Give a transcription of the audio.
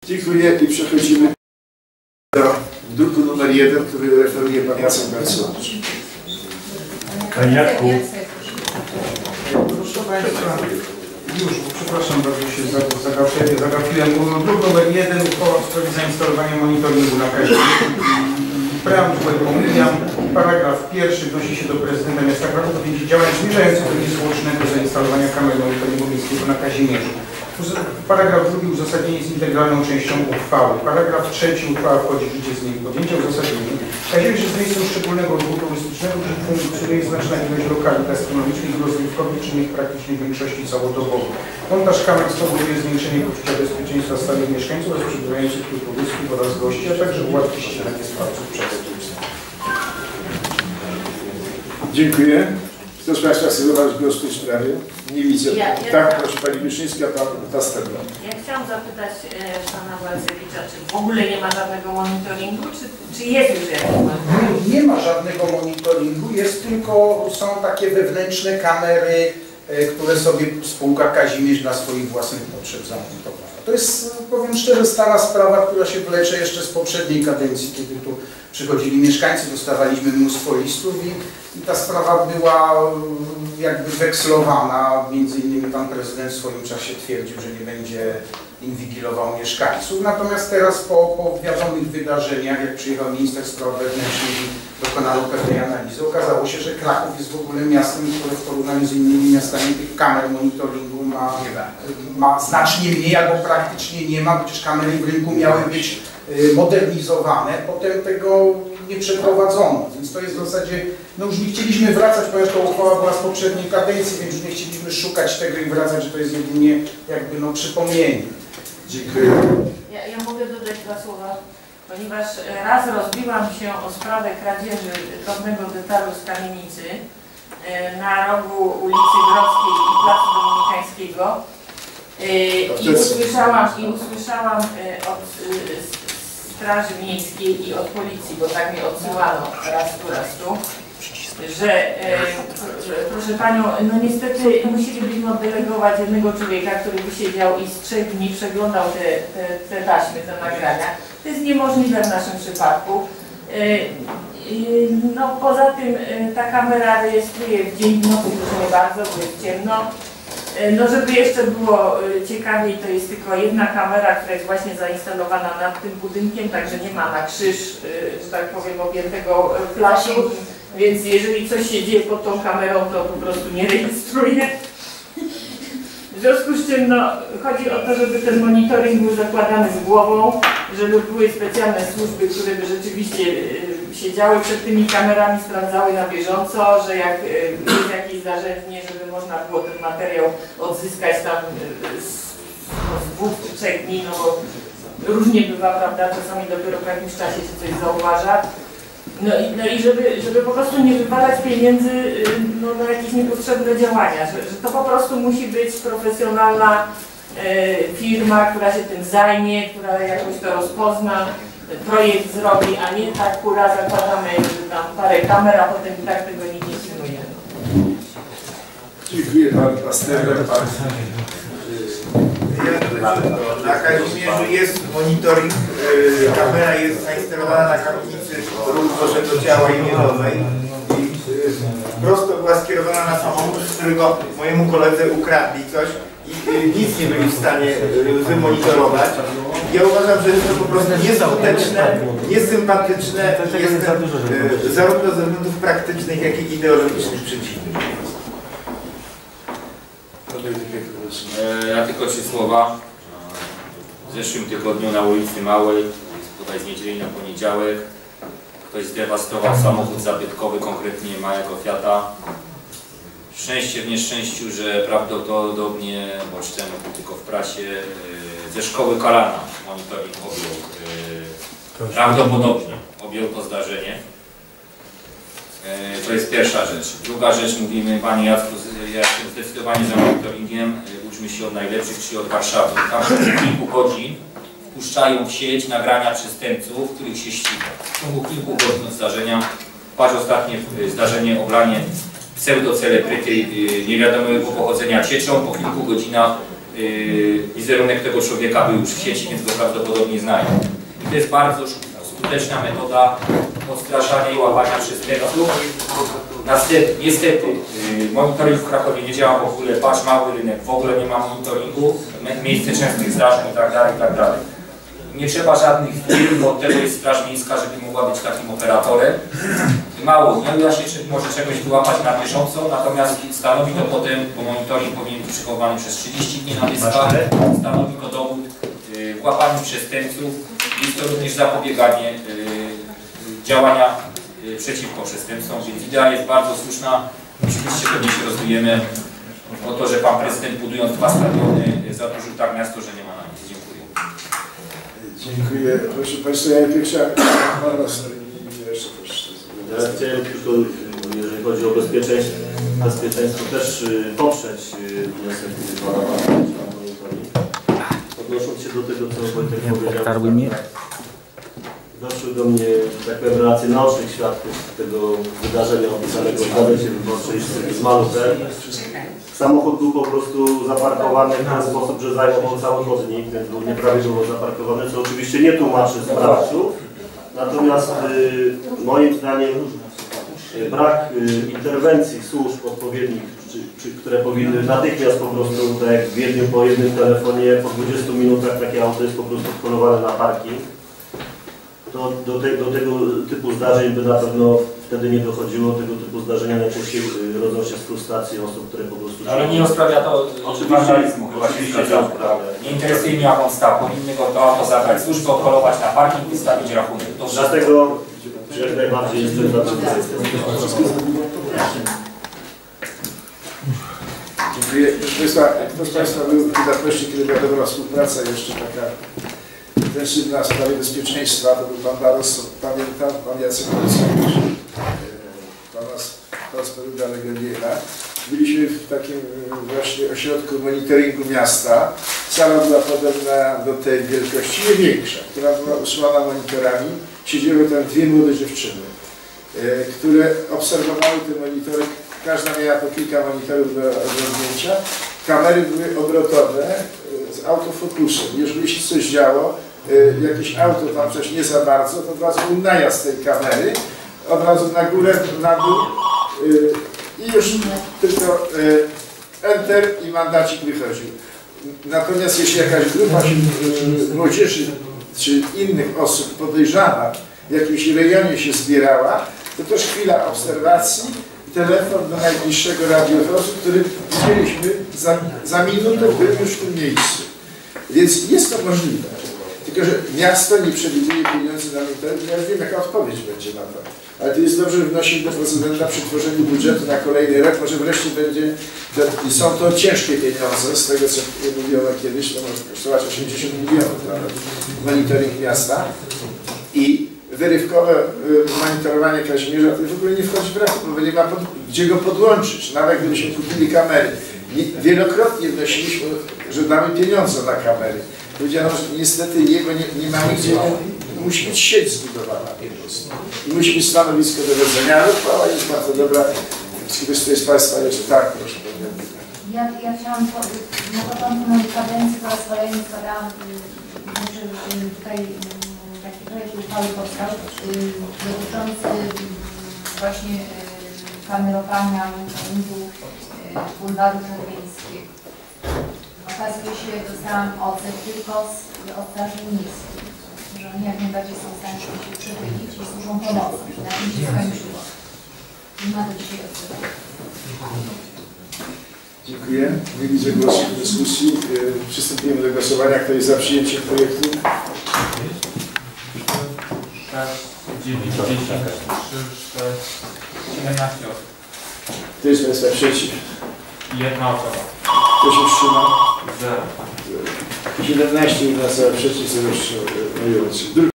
Dziękuję i przechodzimy do druku numer 1, który referuje pan Jacek Marcewicz. Panie Jacku. Proszę Państwa, już, przepraszam bardzo, się zagapiłem. Druk numer 1, uchwała w sprawie zainstalowania monitoringu na Kazimierzu. Preambułę pomijam. Paragraf pierwszy odnosi się do prezydenta miasta Kraków w wyniesieniu działań zmierzających do niezwłocznego zainstalowania kamer monitoringu miejskiego na Kazimierzu. Paragraf drugi, uzasadnienie jest integralną częścią uchwały. Paragraf trzeci, uchwała wchodzi w życie z niej podjęcia. Uzasadnienie. Kazimierz jest miejscem szczególnego ruchu turystycznego, gdzie funkcjonuje znaczna ilość lokali gastronomicznych i rozrywkowych, czynnych praktycznie w większości całodobowo. Montaż kamer spowoduje zwiększenie poczucia bezpieczeństwa stałych mieszkańców oraz przebywających tu turystów oraz gości, a także ułatwi ściganie sprawców przestępstw. Dziękuję. Kto z Państwa chce zabrać głos w tej sprawie? Nie widzę. Tak, proszę Pani Wyszyńska, Pan Pasterna. Ja chciałam zapytać Pana Balcewicza, czy w ogóle nie ma żadnego monitoringu, czy jest już jakiś monitoring? Nie ma żadnego monitoringu, jest tylko, są takie wewnętrzne kamery, które sobie spółka Kazimierz dla swoich własnych potrzeb zamontowała. To jest, powiem szczerze, stara sprawa, która się wlecze jeszcze z poprzedniej kadencji, kiedy tu przychodzili mieszkańcy, dostawaliśmy mnóstwo listów i ta sprawa była jakby wekslowana. Między innymi pan prezydent w swoim czasie twierdził, że nie będzie inwigilował mieszkańców. Natomiast teraz po wiadomych wydarzeniach, jak przyjechał minister spraw wewnętrznych i dokonano pewnej analizy, okazało się, że Kraków jest w ogóle miastem, które w porównaniu z innymi miastami tych kamer monitoringu ma znacznie mniej albo praktycznie nie ma, chociaż kamery w rynku miały być modernizowane, potem tego nie przeprowadzono, więc to jest w zasadzie, no już nie chcieliśmy wracać, ponieważ ta uchwała była z poprzedniej kadencji, więc już nie chcieliśmy szukać tego i wracać, że to jest jedynie jakby no przypomnienie. Dziękuję. Ja mogę dodać dwa słowa, ponieważ raz rozbiłam się o sprawę kradzieży drobnego detalu z kamienicy na rogu ulicy Grodzkiej i Placu Dominikańskiego i usłyszałam od Straży Miejskiej i od Policji, bo tak mnie odsyłano raz tu, że proszę Panią, no niestety musielibyśmy oddelegować jednego człowieka, który by siedział i z 3 dni przeglądał te taśmy, te nagrania. To jest niemożliwe w naszym przypadku. No poza tym ta kamera rejestruje w dzień, w nocy już nie bardzo, bo jest ciemno. No żeby jeszcze było ciekawiej, to jest tylko jedna kamera, która jest właśnie zainstalowana nad tym budynkiem, także nie ma na krzyż, że tak powiem, objętego flaszu, więc jeżeli coś się dzieje pod tą kamerą, to po prostu nie rejestruje. W związku z czym no, chodzi o to, żeby ten monitoring był zakładany z głową, żeby były specjalne służby, które by rzeczywiście siedziały przed tymi kamerami, sprawdzały na bieżąco, że jak jest jakieś zdarzenie, żeby można było ten materiał odzyskać tam z 2 czy 3 dni, no bo różnie bywa, prawda, czasami dopiero w jakimś czasie się coś zauważa. No i żeby po prostu nie wywalać pieniędzy no, na jakieś niepotrzebne działania, że to po prostu musi być profesjonalna firma, która się tym zajmie, która jakoś to rozpozna, projekt zrobi, a nie tak kura zakładamy tam parę kamer, a potem i tak tego nikt nie pilnuje. Dziękuję Pan Pasterna. Na Kazimierzu jest monitoring, kamera jest zainstalowana na kamienicy ruchu do ciała imiedowej i prosto była skierowana na samochód, z którego mojemu koledze ukradli coś i nic nie byli w stanie wymonitorować. Ja uważam, że jest to po prostu nieskuteczne, niesympatyczne, jestem zarówno ze względów praktycznych, jak i ideologicznych przeciwny. Ja tylko 3 słowa. W zeszłym tygodniu na ulicy Małej, tutaj z niedzieli na poniedziałek, ktoś zdewastował samochód zabytkowy, konkretnie małego Fiata. Szczęście w nieszczęściu, że prawdopodobnie, bo czytałem tylko w prasie, ze szkoły Kalana monitoring objął. Prawdopodobnie objął to zdarzenie. To jest pierwsza rzecz. Druga rzecz, mówimy Panie Jacku, ja jestem zdecydowanie za monitoringiem, uczmy się od najlepszych, czyli od Warszawy. Tam w kilku godzin puszczają w sieć nagrania przestępców, których się ściga. W ciągu kilku godzin od zdarzenia, patrz ostatnie zdarzenie, oblanie pseudocelebryty niewiadomego pochodzenia cieczą, po kilku godzinach wizerunek tego człowieka był już w sieci, więc go prawdopodobnie znają. I to jest bardzo skuteczna metoda odstraszania i łapania przestępców. Niestety, monitoring w Krakowie nie działa w ogóle, patrz, mały rynek, w ogóle nie ma monitoringu, miejsce częstych zdarzeń itd. Nie trzeba żadnych firm, bo od tego jest Straż Miejska, żeby mogła być takim operatorem. Mało, nie uda się może czegoś wyłapać na bieżąco, natomiast stanowi to potem, bo monitoring powinien być przechowany przez 30 dni na dyskach, stanowi to dowód w łapaniu przestępców. Jest to również zapobieganie działania przeciwko przestępcom, więc idea jest bardzo słuszna. Oczywiście pewnie się rozdujemy o to, że pan prezydent, budując 2 stadiony, zadłużył tak miasto, że nie ma na nic. Dziękuję. Dziękuję. Proszę Państwa, ja pierwsza ja chciałem tylko, jeżeli chodzi o bezpieczeństwo też poprzeć wniosek pana monitoring. Odnosząc się do tego, co Wojtek powiedział, doszły do mnie, tak powiem, relacje naocznych świadków tego wydarzenia opisanego w Gazecie Wyborczej z Maluchem. Samochód był po prostu zaparkowany w ten sposób, że zajmował cały chodnik, więc był nieprawidłowo zaparkowany, co oczywiście nie tłumaczy sprawców. Natomiast moim zdaniem brak interwencji służb odpowiednich, które powinny natychmiast po prostu, tak jak w Wiedniu po jednym telefonie, po 20 minutach takie auto jest po prostu wkolowane na parking. To do tego typu zdarzeń by na pewno wtedy nie dochodziło. Tego typu zdarzenia najczęściej rodzą się z frustracji osób, które po prostu... Ale nie sprawia to wandalizmu, chyba się zgadzam. Nie interesuje mnie, jak on stał. Powinny go to auto zabrać, służbę odkolować na parking, wystawić rachunek. Dlatego jak najbardziej jestem za tym. Dziękuję. Proszę Państwa, kto z Państwa był w Budapeszcie, kiedy była dobra współpraca, jeszcze taka intensywna w sprawie bezpieczeństwa, to był Pan Barroso, pamiętam, Pan Jacek Polski, Pana Prosperuda Legabiela. Byliśmy w takim właśnie ośrodku monitoringu miasta. Sala była podobna do tej wielkości, nie większa, która była usłana monitorami. Siedziały tam 2 młode dziewczyny, które obserwowały te monitory. Każda miała po kilka monitorów do zdjęcia. Kamery były obrotowe z autofokusem. Jeżeli się coś działo, jakieś auto tam coś nie za bardzo, to od razu był najazd tej kamery, od razu na górę, na dół i już tylko enter i mandacik wychodził. Natomiast jeśli jakaś grupa młodzieży czy innych osób podejrzana w jakimś rejonie się zbierała, to też chwila obserwacji, telefon do najbliższego radiowozu, który widzieliśmy za minutę był już w tym miejscu. Więc jest to możliwe. Tylko że miasto nie przewiduje pieniędzy na monitoring. Ja już wiem, jaka odpowiedź będzie na to. Ale to jest dobrze wnosić do prezydenta przy tworzeniu budżetu na kolejny rok. Może wreszcie będzie, są to ciężkie pieniądze, z tego co mówiono kiedyś, to może kosztować 80 milionów nawet monitoring miasta. I wyrywkowe monitorowanie Kazimierza to w ogóle nie wchodzi w rachubę, bo nie ma gdzie go podłączyć. Nawet gdybyśmy kupili kamery. Wielokrotnie wnosiliśmy, że damy pieniądze na kamery. Powiedziano, że niestety jego nie mamy gdzie, musi być sieć zbudowana po prostu. I musi być stanowisko dowodzenia, ale chwała jest bardzo dobra. Ktoś z Państwa jeszcze tak, proszę. Ja chciałam na początku mojej kadencji po raz kolejny składałam, tutaj taki projekt uchwały powstał dotyczący właśnie kamerowania monitoringu bulwaru Czerwińskiego. Okazuje się, dostałam odzew tylko od Straży Miejskiej, że oni jak najbardziej są w stanie się przychylić i służą pomocą. Na tym się skończyło. Nie ma to dzisiaj odzewu. Dziękuję. Nie widzę głosów w dyskusji. Przystępujemy do głosowania. Kto jest za przyjęciem projektu? 9, 10, 3, 4, 17 osób. Kto jest Państwa przeciw? 1 osoba. Kto się wstrzymał? 0. 17 u nas przeciw, 0 wstrzymujących.